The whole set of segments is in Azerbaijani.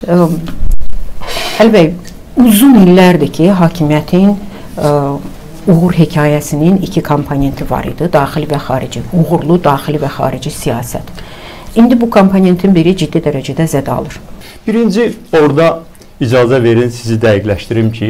Əli bəy, uzun illərdir ki, hakimiyyətin uğur hekayəsinin iki komponenti var idi, daxili və xarici, uğurlu daxili və xarici siyasət. İndi bu komponentin biri ciddi dərəcədə zədə alır. Birinci, orada icazə verin, sizi dəqiqləşdirim ki,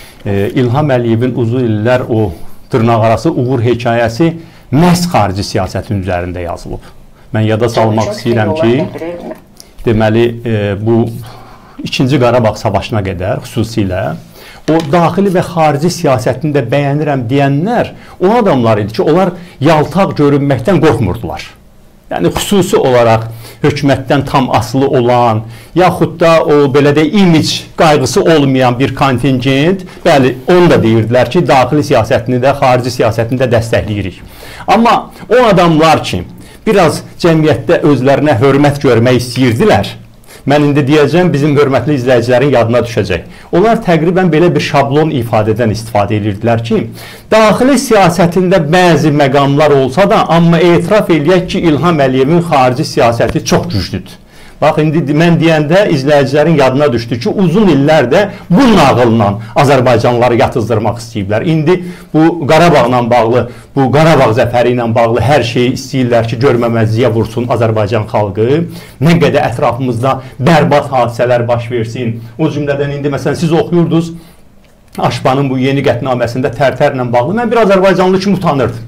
İlham Əliyevin uzun illər o dırnaqarası uğur hekayəsi məhz xarici siyasətin üzərində yazılıb. Mən yada salmaq istəyirəm ki, deməli, bu 2-ci Qarabağ savaşına qədər xüsusilə o daxili və xarici siyasətini də bəyənirəm deyənlər o adamlar idi ki, onlar yaltaq görünməkdən qorxmurdular. Yəni, xüsusi olaraq hökumətdən tam asılı olan, yaxud da o, belə də imic qayğısı olmayan bir kontingent, bəli, onu da deyirdilər ki, daxili siyasətini də, xarici siyasətini də dəstəkləyirik. Amma o adamlar ki, biraz cəmiyyətdə özlərinə hörmət görmək istəyirdilər, mən indi deyəcəm, bizim hörmətli izləyicilərin yadına düşəcək. Onlar təqribən belə bir şablon ifadədən istifadə edirdilər ki, daxili siyasətində bəzi məqamlar olsa da, amma etiraf eləyək ki, İlham Əliyevin xarici siyasəti çox güclüdür. Bax, indi mən deyəndə izləyicilərin yadına düşdü ki, uzun illərdə bu nağılla Azərbaycanlıları yatızdırmaq istəyiblər. İndi bu Qarabağla bağlı, bu Qarabağ zəfəri ilə bağlı hər şeyi istəyirlər ki, görməməzliyə vursun Azərbaycan xalqı. Nə qədər ətrafımızda bərbad hadisələr baş versin. O cümlədən indi, məsələn, siz oxuyurdunuz, Aşbanın bu yeni qətnaməsində Tərtərlə bağlı. Mən bir Azərbaycanlı kimi utanırdım.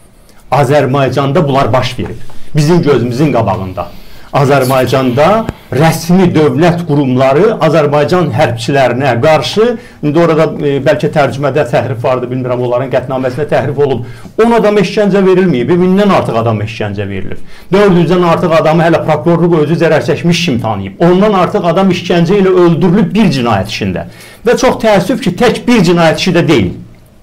Azərbaycanda bunlar baş verib. Bizim gözümüzün qabağında. Azərbaycanda rəsmi dövlət qurumları Azərbaycan hərbçilərinə qarşı, indi orada bəlkə tərcümədə təhrif vardı, bilmirəm, onların qətnaməsində təhrif olub. 10 adam işgəncə verilməyib, 1000-dən artıq adam işgəncə verilir. 400-dən artıq adamı hələ prokurorluq özü zərər çəkmiş kimi tanıyıb. Ondan artıq adam işgəncə ilə öldürülüb bir cinayət işində. Və çox təəssüf ki, tək bir cinayət işi də deyil.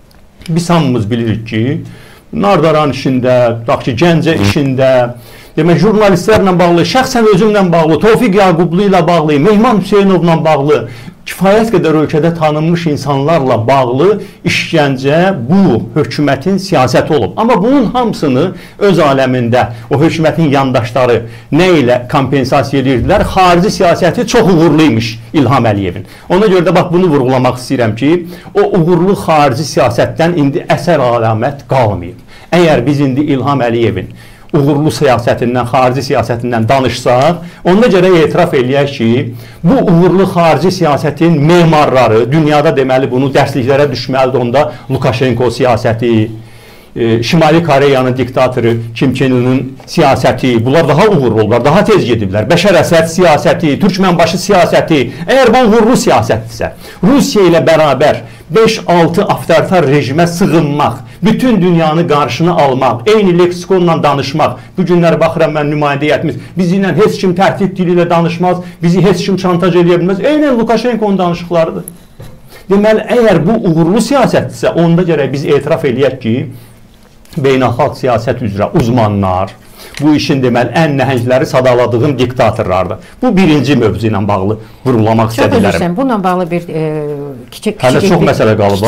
Biz hamımız bilirik ki, Nardaran işində, Gəncə işində, demək, jurnalistlərlə bağlı, şəxsən özümlə bağlı, Tofiq Yaqublu ilə bağlı, Mehman Hüseynovla bağlı, kifayət qədər ölkədə tanınmış insanlarla bağlı işgəncə bu hökumətin siyasəti olub. Amma bunun hamısını öz aləmində o hökumətin yandaşları nə ilə kompensasiya edirdilər? Xarici siyasəti çox uğurluymuş İlham Əliyevin. Ona görə də bax, bunu vurğulamaq istəyirəm ki, o uğurlu xarici siyasətdən indi əsər alamət qalmayıb. Əgər biz indi İlham Əliyevin uğurlu siyasətindən, xarici siyasətindən danışsaq, ona görə etiraf eləyək ki, bu uğurlu xarici siyasətin memarları, dünyada deməli bunu dərsliklərə düşməlidir, onda Lukaşenko siyasəti, Şimali Koreyanın diktatoru Kim Chen-ının siyasəti, bunlar daha uğurlu olurlar, daha tez gediblər. Bəşər Əsəd siyasəti, Türkmənbaşı siyasəti, əgər bu uğurlu siyasətdirsə, Rusiya ilə bərabər 5-6 avtoritar rejimə sığınmaq, bütün dünyanı qarşına almaq, eyni leksikonla danışmaq, bu günlər baxıram mən nümayəndə heyətimiz, bizi ilə heç kim təhdid dili ilə danışmaz, bizi heç kim şantaj eləyə bilməz, eynən Lukaşenko'nun danışıqlarıdır. Deməli, əgər bu uğurlu siyasətdirsə, onda gərək biz etiraf eləyək ki, beynəlxalq siyasət üzrə uzmanlar, bu işin deməli ən nəhəngləri sadaladığım diktatorlardır. Bu birinci mövzu ilə bağlı vurulamaq istədiklərim. Bununla bağlı bir kiçik hələ çox məsələ qalıb.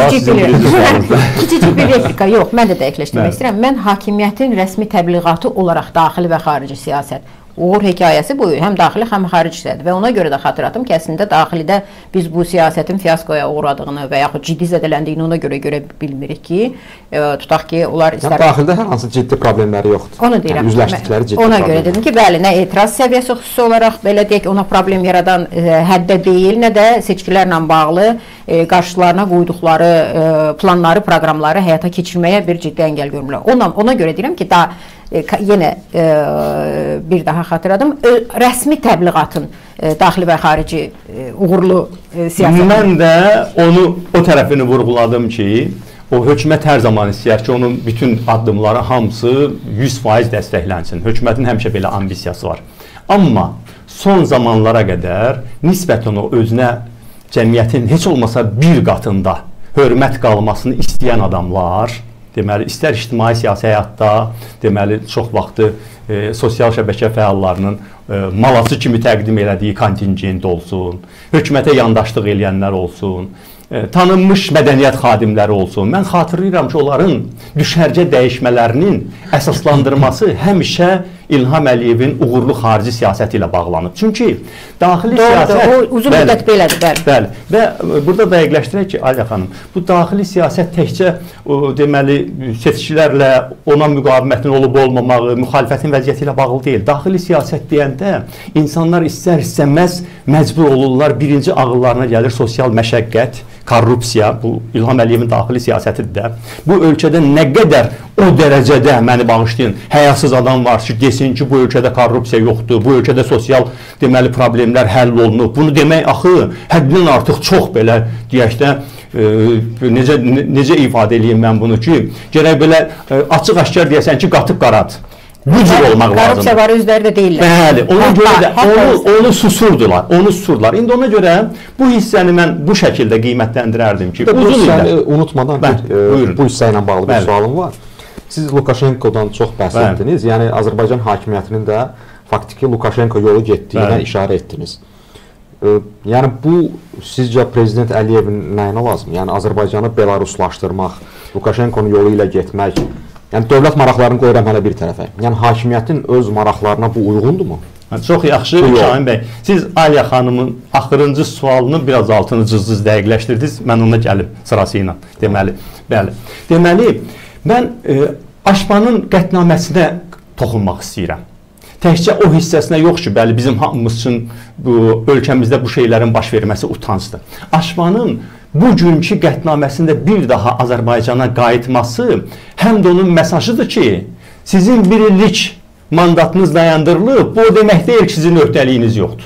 Kiçik bir replika yox, mən də dəqiqləşdirmək istəyirəm. Mən hakimiyyətin rəsmi təbliğatı olaraq daxili və xarici siyasət, uğur hekayəsi bu, həm daxili, həm xaricdədir və ona görə də xatırladım ki, əslində daxilidə biz bu siyasətin fiyaskoya uğradığını və yaxud ciddi zədələndiyini ona görə bilmirik ki, tutaq ki, onlar istər... Daxildə hər hansı ciddi problemləri yoxdur. Onu deyirəm. Üzləşdikləri ciddi ona görə dedim ki, bəli, nə etiraz səviyyəsi xüsusi olaraq, belə deyək, ona problem yaradan həddə deyil, nə də seçkilərlə bağlı qarşılarına qoyduqları planları, proqramları həyata keçirməyə bir ciddi əngəl görmürlər. Ona görə deyirəm ki, yenə bir daha xatırladım, rəsmi təbliğatın daxili və xarici uğurlu siyasət. Mən də o tərəfini vurğuladım ki, o hökumət hər zaman istəyər ki, onun bütün addımları hamısı 100% dəstəklənsin. Hökumətin həmişə belə ambisiyası var. Amma son zamanlara qədər nisbətən o özünə cəmiyyətin heç olmasa bir qatında hörmət qalmasını istəyən adamlar, deməli, istər ictimai siyasi həyatda, deməli, çox vaxtı sosial şəbəkə fəallarının malası kimi təqdim elədiyi kontingent olsun, hökumətə yandaşlıq eləyənlər olsun, tanınmış mədəniyyət xadimləri olsun. Mən xatırlayıram ki, onların düşərgə dəyişmələrinin əsaslandırması həmişə İlham Əliyevin uğurlu xarici siyasəti ilə bağlanıb. Çünki daxili siyasət... O uzun müddət belədir, bəli. Bəli. Və burada dəqiqləşdirək ki, Aliyə xanım, bu daxili siyasət təkcə deməli, seçkilərlə ona müqavimətin olub-olmamağı, müxalifətin vəziyyəti ilə bağlı deyil. Daxili siyasət deyəndə insanlar istər-istəməz məcbur olurlar, birinci ağıllarına gəlir sosial məşəqqət, korrupsiya, bu İlham Əliyevin daxili siyasətidir də. Bu ölkədə nə qədər o dərəcədə, məni bağışlayın, həyasız adam var ki, desin ki, bu ölkədə korrupsiya yoxdur, bu ölkədə sosial deməli problemlər həll olunub. Bunu demək axı həddindən artıq çox belə, deyək də, necə ifadə edeyim mən bunu ki, gərək belə açıq-aşkar deyəsən ki, qatıb qarad. Bu cür olmaq lazımdır. Korrupsiya var, özləri də deyirlər. Bəli, ona görə də onu susurdular. İndi ona görə bu hissəni mən bu şəkildə qiymətləndirərdim ki, uzun illər. Unutmadan bu hissə ilə bağlı bir sualım var. Siz Lukashenko'dan çox bəhs etdiniz. Yəni, Azərbaycan hakimiyyətinin də faktiki Lukashenko yolu getdiyinə işarə etdiniz. Yəni, bu sizcə Prezident Əliyevin nəyinə lazım? Yəni, Azərbaycanı Belaruslaşdırmaq, Lukashenko'nun yolu ilə getmək, yəni, dövlət maraqlarını qoyuram hələ bir tərəfə. Yəni, hakimiyyətin öz maraqlarına bu uyğundurmu? Çox yaxşı, Şahin bəy. Siz Aliyə xanımın axırıncı sualını biraz altını cız-cız dəqiqləşdirdiniz. Mən ona gəlim sırası ilə. Deməli, bəli. Deməli, mən Aşpanın qətnaməsinə toxunmaq istəyirəm. Təkcə o hissəsinə yox ki, bəli, bizim hamımız üçün ölkəmizdə bu şeylərin baş verməsi utancdır. Aşpanın bugünkü qətnaməsində bir daha Azərbaycana qayıtması həm də onun mesajıdır ki, sizin bir illik mandatınız dayandırılıb, bu o demək deyil ki, sizin öhdəliyiniz yoxdur.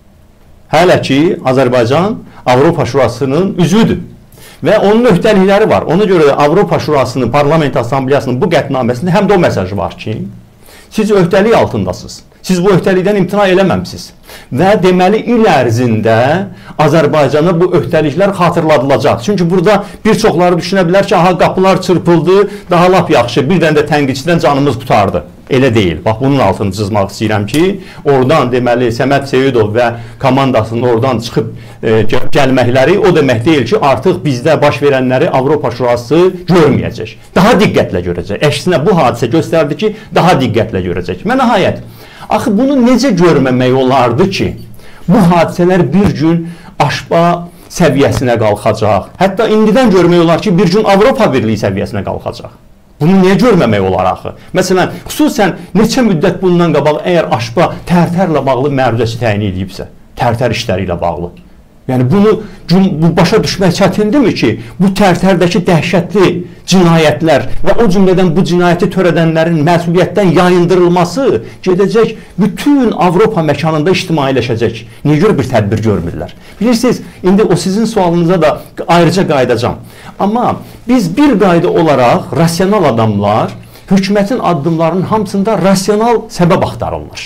Hələ ki, Azərbaycan Avropa Şurasının üzvüdür və onun öhdəlikləri var. Ona görə də Avropa Şurasının, Parlament Assambleyasının bu qətnaməsində həm də o mesajı var ki, siz öhdəlik altındasınız. Siz bu öhdəlikdən imtina eləməmsiniz. Və deməli, il ərzində Azərbaycana bu öhdəliklər xatırladılacaq. Çünki burada bir çoxları düşünə bilər ki, aha, qapılar çırpıldı, daha lap yaxşı, bir dənə də tənqidçidən canımız qutardı. Elə deyil. Bax, bunun altını çizmək istəyirəm ki, oradan deməli, Səməd Seyidov və komandasının oradan çıxıb gəlməkləri o demək deyil ki, artıq bizdə baş verənləri Avropa Şurası görməyəcək. Daha diqqətlə görəcək. Əksinə, bu hadisə göstərdi ki, daha diqqətlə görəcək. Və nəhayət, axı bunu necə görməmək olardı ki, bu hadisələr bir gün Aşpa səviyyəsinə qalxacaq. Hətta indidən görmək olar ki, bir gün Avropa Birliyi səviyyəsinə qalxacaq. Bunu niyə görməmək olar axı? Məsələn, xüsusən neçə müddət bundan qabaq əgər Aşpa Tərtərlə bağlı məruzəsi təyin edibsə, Tərtər işləri ilə bağlı. Yəni, bunu başa düşmək çətindirmi ki, bu Tərtərdəki dəhşətli cinayətlər və o cümlədən bu cinayəti törədənlərin məsuliyyətdən yayındırılması gedəcək, bütün Avropa məkanında ictimailəşəcək. Niyə görə bir tədbir görmürlər? Bilirsiniz, indi o sizin sualınıza da ayrıca qayıdacam. Amma biz bir qayda olaraq rasional adamlar hökumətin addımlarının hamısında rasional səbəb axtarırlar.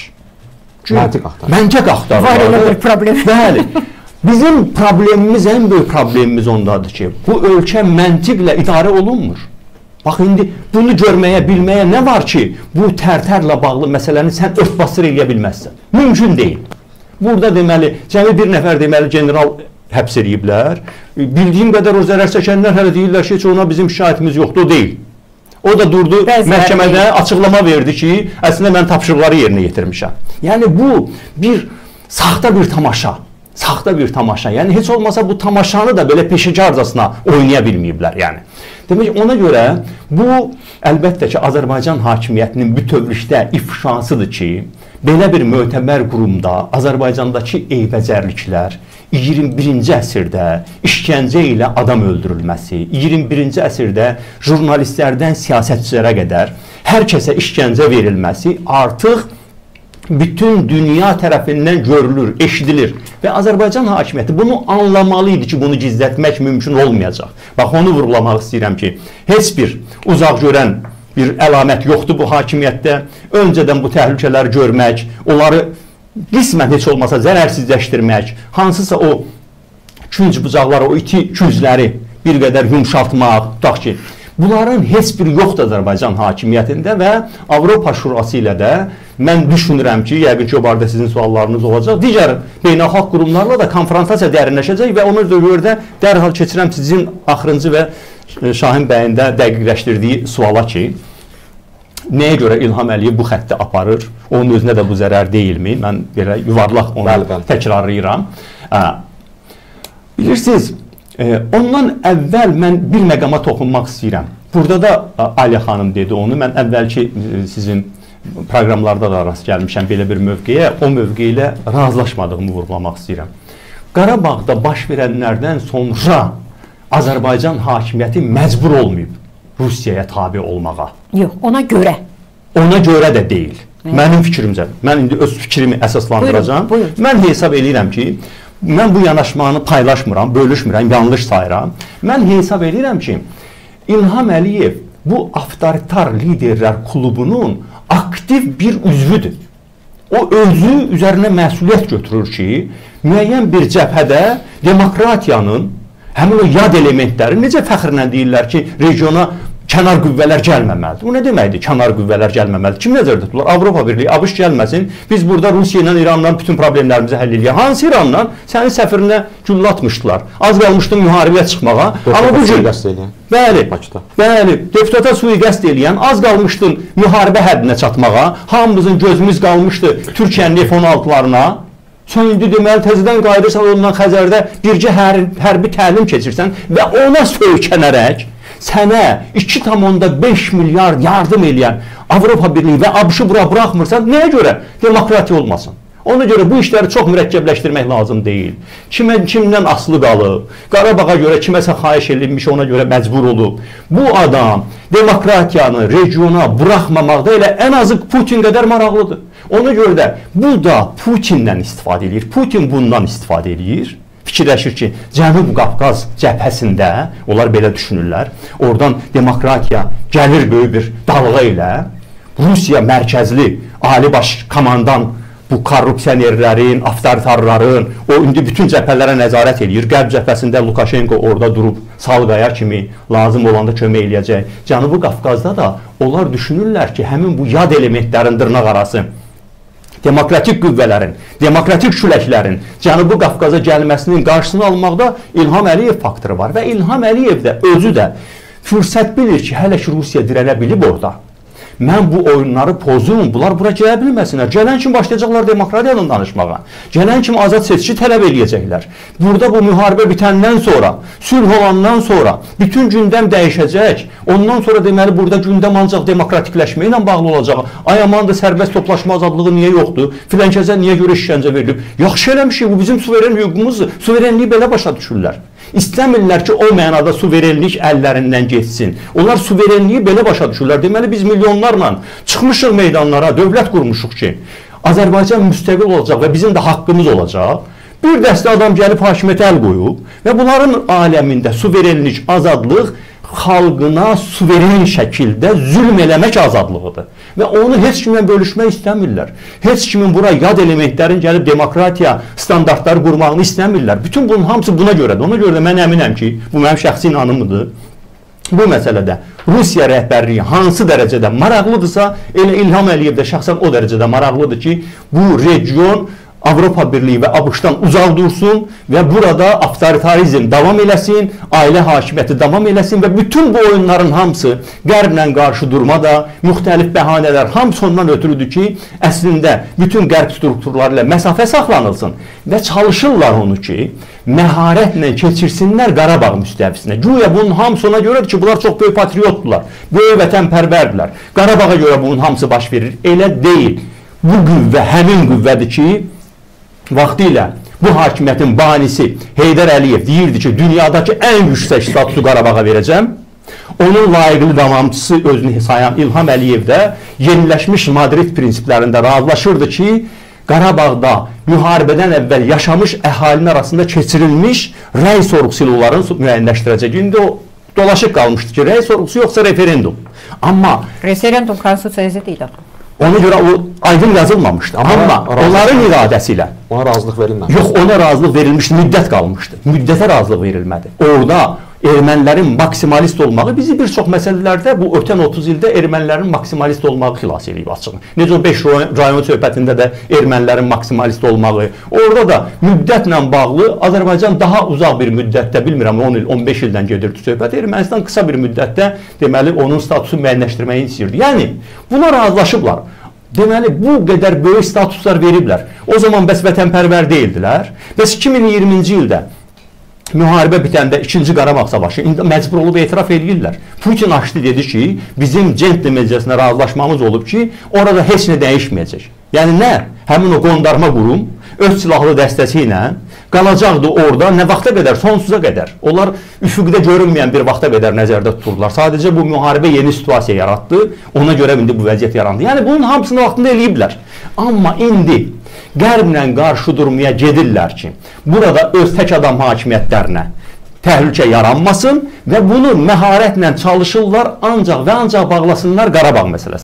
Məntiq axtarırlar. Var elə bir problem. Bəli. Bizim problemimiz, ən böyük problemimiz ondadır ki, bu ölkə məntiqlə idarə olunmur. Bax, indi bunu görməyə, bilməyə nə var ki, bu Tərtərlə bağlı məsələni sən örtbasır eləyə bilməzsən. Mümkün deyil. Burada deməli, cəmi bir nəfər deməli, general həbs ediblər. Bildiyim qədər o zərər çəkənlər hələ deyirlər ki, ona bizim şikayətimiz yoxdur, o deyil. O da durdu, məhkəmədə açıqlama verdi ki, əslində mən tapşırıqları yerinə yetirmişəm. Yəni, bu bir saxta bir tamaşa. Saxta bir tamaşa. Yəni, heç olmasa bu tamaşanı da belə peşəkarcasına oynaya bilməyiblər. Yəni. Demək, ona görə bu, əlbəttə ki, Azərbaycan hakimiyyətinin bütövlükdə ifşasıdır ki, belə bir mötəbər qurumda Azərbaycandakı eybəcərliklər, 21-ci əsrdə işgəncə ilə adam öldürülməsi, 21-ci əsrdə jurnalistlərdən siyasətçilərə qədər hər kəsə işgəncə verilməsi artıq bütün dünya tərəfindən görülür, eşidilir. Və Azərbaycan hakimiyyəti bunu anlamalı idi ki, bunu gizlətmək mümkün olmayacaq. Bax, onu vurgulamaq istəyirəm ki, heç bir uzaq görən bir əlamət yoxdur bu hakimiyyətdə. Öncədən bu təhlükələri görmək, onları qismən heç olmasa zərərsizləşdirmək, hansısa o künc bucaqları, o iti küncləri bir qədər yumşaltmaq, tutaq ki, bunların heç biri yoxdur Azərbaycan hakimiyyətində və Avropa Şurası ilə də mən düşünürəm ki, yəqin ki, o barədə sizin suallarınız olacaq. Digər beynəlxalq qurumlarla da konfrontasiya dərinləşəcək və ona görə də dərhal keçirəm sizin axırıncı və Şahin bəyin də dəqiqləşdirdiyi suala ki, nəyə görə İlham Əliyev bu xətti aparır? Onun özünə də bu zərər deyilmi? Mən belə yuvarlaq onu təkrarlayıram. Bilirsiniz, ondan əvvəl mən bir məqama toxunmaq istəyirəm. Burada da Ali xanım dedi onu. Mən əvvəlki sizin proqramlarda da rast gəlmişəm belə bir mövqeyə. O mövqe ilə razılaşmadığımı vurğulamaq istəyirəm. Qarabağda baş verənlərdən sonra Azərbaycan hakimiyyəti məcbur olmayıb Rusiyaya tabe olmağa. Yox, ona görə. Ona görə də deyil. Mənim fikrimcə. Mən indi öz fikrimi əsaslandıracağam. Mən hesab edirəm ki, mən bu yanaşmanı paylaşmıram, bölüşmürəm, yanlış sayıram. Mən hesab edirəm ki, İlham Əliyev bu avtoritar liderlər klubunun aktiv bir üzvüdür. O özü üzərinə məsuliyyət götürür ki, müəyyən bir cəbhədə demokratiyanın həmin o yad elementləri necə fəxrlə deyirlər ki, regiona kənar qüvvələr gəlməməlidir. Bu nə deməkdir? Kənar qüvvələr gəlməməlidir. Kim nəzərdə tuturlar? Avropa Birliyi, ABŞ gəlməsin. Biz burada Rusiya ilə, İranla bütün problemlərimizi həll edək. Hansı İranla? Sənin səfirinə güllə atmışdılar. Az qalmışdı müharibəyə çıxmağa. Amma bu gün bəli, deputata sui-qəsd eləyən, az qalmışdı müharibə həddinə çatmağa. Hamımızın gözümüz qalmışdı Türkiyənin F-16'larına. Sən indi deməli təzədən qayıdırsan ondan Xəzərdə bircə hərbi təlim keçirsən və ona söykənərək sənə 2,5 milyard yardım eləyən Avropa Birliyi və ABŞ-ı bura buraxmırsan, nəyə görə? Demokratiya olmasın. Ona görə bu işləri çox mürəkkəbləşdirmək lazım deyil. Kimdən asılı qalıb, Qarabağa görə kiməsə xahiş edilmiş, ona görə məcbur olub. Bu adam demokratiyanı regiona buraxmamaqda elə ən azı Putin qədər maraqlıdır. Ona görə də bu da Putindən istifadə edir. Putin bundan istifadə edir. Fikirləşir ki, Cənub Qafqaz cəbhəsində, onlar belə düşünürlər, oradan demokratiya gəlir böyük bir dalğa ilə, Rusiya mərkəzli ali baş komandan bu korrupsionerlərin, avtoritarların, o indi bütün cəbhələrə nəzarət edir. Qərb cəbhəsində Lukashenko orada durub salqaya kimi lazım olanda kömək eləyəcək. Cənubi Qafqazda da onlar düşünürlər ki, həmin bu yad elementlərin dırnaq arası, demokratik qüvvələrin, demokratik küləklərin Cənubi Qafqaza gəlməsinin qarşısını almaqda İlham Əliyev faktoru var. Və İlham Əliyev də özü də fürsət bilir ki, hələ ki Rusiya dirənə bilib orada. Mən bu oyunları pozum, bunlar bura gələ bilməsinlər. Gələn kimi başlayacaqlar demokratiyadan danışmağa. Gələn kimi azad seçki tələb eləyəcəklər. Burada bu müharibə bitəndən sonra, sülh olandan sonra bütün gündəm dəyişəcək. Ondan sonra deməli burada gündəm ancaq demokratikləşmə ilə bağlı olacaq. Ay aman da sərbəst toplaşma azadlığı niyə yoxdur? Filankəsə niyə görə işgəncə verilib? Yaxşı eləmişik, bu bizim suveren hüququmuzdur. Suverenliyi belə başa düşürlər. İstəmirlər ki, o mənada suverenlik əllərindən geçsin. Onlar suverenliyi belə başa düşürlər. Deməli, biz milyonlarla çıxmışıq meydanlara, dövlət qurmuşuq ki, Azərbaycan müstəqil olacaq və bizim də haqqımız olacaq. Bir dəstə adam gəlib hakimiyyətə əl qoyub və bunların aləmində suverenlik, azadlıq xalqına suveren şəkildə zülm eləmək azadlığıdır. Və onu heç kimlə bölüşmək istəmirlər. Heç kimin bura yad elementlərin gəlib demokratiya standartları qurmağını istəmirlər. Bütün bunun hamısı buna görədir. Ona görə də mən əminəm ki, bu mənim şəxsi inanımıdır. Bu məsələdə Rusiya rəhbərliyi hansı dərəcədə maraqlıdırsa, elə İlham Əliyev də şəxsən o dərəcədə maraqlıdır ki, bu region Avropa Birliyi və ABŞ-dan uzaq dursun və burada avtoritarizm davam eləsin, ailə hakimiyyəti davam eləsin və bütün bu oyunların hamısı qərblə qarşı durmada müxtəlif bəhanələr hamısı ondan ötürüdür ki, əslində bütün qərb strukturları ilə məsafə saxlanılsın və çalışırlar onu ki, məharətlə keçirsinlər Qarabağ müstəvisinə. Güya bunun hamısı ona görədir ki, bunlar çox böyük patriotdular, böyük vətənpərvərdirlər. Qarabağa görə bunun hamısı baş verir. Elə deyil. Bu qüvvə həmin qüvvədir ki, vaxtilə bu hakimiyyətin banisi Heydər Əliyev deyirdi ki, dünyadakı ən yüksək statusu Qarabağa verəcəm. Onun layiqli davamçısı özünü sayan İlham Əliyev də yeniləşmiş Madrid prinsiplərində razılaşırdı ki, Qarabağda müharibədən əvvəl yaşamış əhalinin arasında keçirilmiş rəy sorğusu ilə onların müəyyənləşdirəcək. İndi o dolaşıq qalmışdı ki, rəy sorğusu yoxsa referendum. Amma referendum konstitusiyası deyil. Ona görə o aydın yazılmamışdı. Amma onların iradəsi ilə. Ona razılıq verilmədi. Yox, ona razılıq verilmişdi, müddət qalmışdı. Müddətə razılıq verilmədi. Orada ermənilərin maksimalist olmağı bizi bir çox məsələlərdə bu ötən 30 ildə ermənilərin maksimalist olmağı xilas edib açığı. Necə o 5 rayon söhbətində də ermənilərin maksimalist olmağı. Orada da müddətlə bağlı Azərbaycan daha uzaq bir müddətdə, bilmirəm 10 il, 15 ildən gedirdi söhbət. Ermənistan qısa bir müddətdə deməli onun statusu müəyyənləşdirməyi istəyirdi. Yəni buna razılaşıblar. Deməli, bu qədər böyük statuslar veriblər. O zaman bəs vətənpərvər deyildilər. Bəs 2020-ci ildə müharibə bitəndə 2-ci Qarabağ savaşı indi məcbur olub etiraf edirlər. Putin açdı dedi ki, bizim centlmencəsinə razılaşmamız olub ki, orada heç nə dəyişməyəcək. Yəni nə? Həmin o qondarma qurum öz silahlı dəstəsi ilə qalacaqdı orada nə vaxta qədər? Sonsuza qədər. Onlar üfüqdə görünməyən bir vaxta qədər nəzərdə tuturlar. Sadəcə bu müharibə yeni situasiya yaratdı. Ona görə indi bu vəziyyət yarandı. Yəni bunun hamısını vaxtında eləyiblər. Amma indi Qərblə qarşı durmaya gedirlər ki, burada öz tək adam hakimiyyətlərinə təhlükə yaranmasın və bunu məharətlə çalışırlar, ancaq və ancaq bağlasınlar Qarabağ məsələsinə.